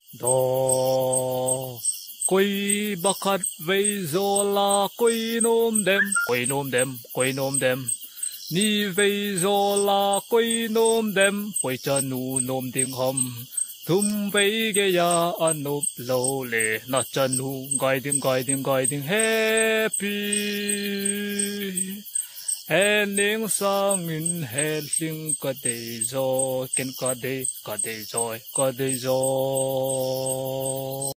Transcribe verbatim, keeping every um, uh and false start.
đó quay bắc khát vây gió là quay nôm đêm quay nôm đêm quay nôm đêm ni vây gió là quay nôm đêm quay cha nu nôm tiếng hầm thum vây cái ya anh nộp lâu lệ na cha nu gai tiếng gai tiếng gai tiếng happy Hening sang in heling ka day zo ken ka day ka day joy ka day zo